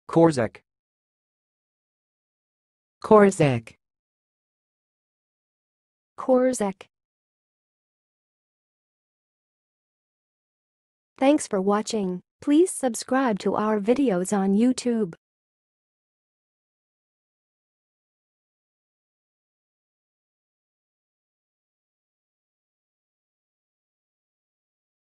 KORZEC. KORZEC. KORZEC. Thanks for watching. Please subscribe to our videos on YouTube.